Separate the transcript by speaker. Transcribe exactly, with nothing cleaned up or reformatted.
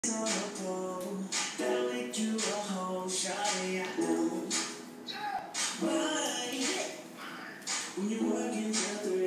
Speaker 1: on the pole, that'll make you a hoe, shawty, I know. But when you work in the